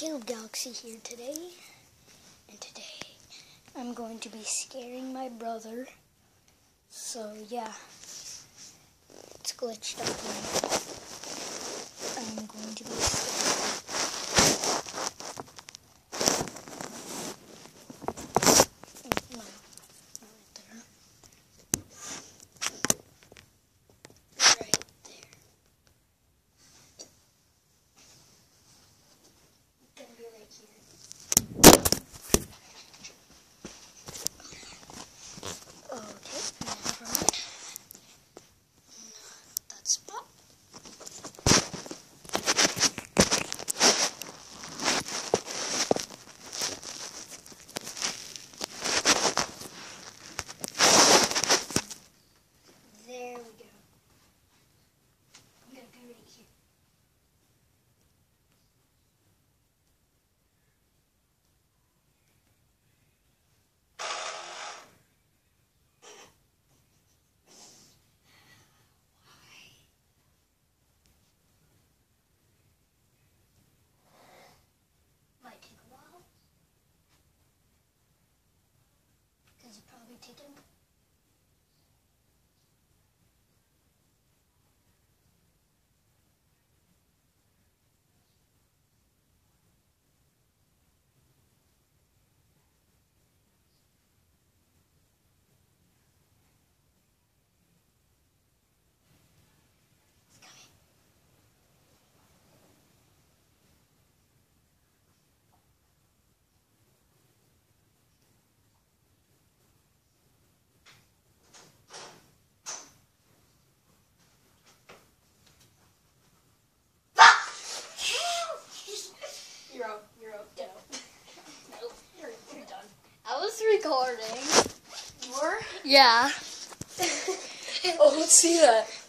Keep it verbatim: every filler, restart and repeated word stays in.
Caleb Galaxy here today, and today I'm going to be scaring my brother. So yeah, it's glitched up now. I'm going to be scaring. No, not right there. Right there. It's gonna be right here. Okay, never mind. That spot. There we go. I'm gonna be right here. Might take a while, because you're probably taking. You're up, you're up, get out. Nope, you're, you're done. I was recording. You were? Yeah. Oh, let's see that.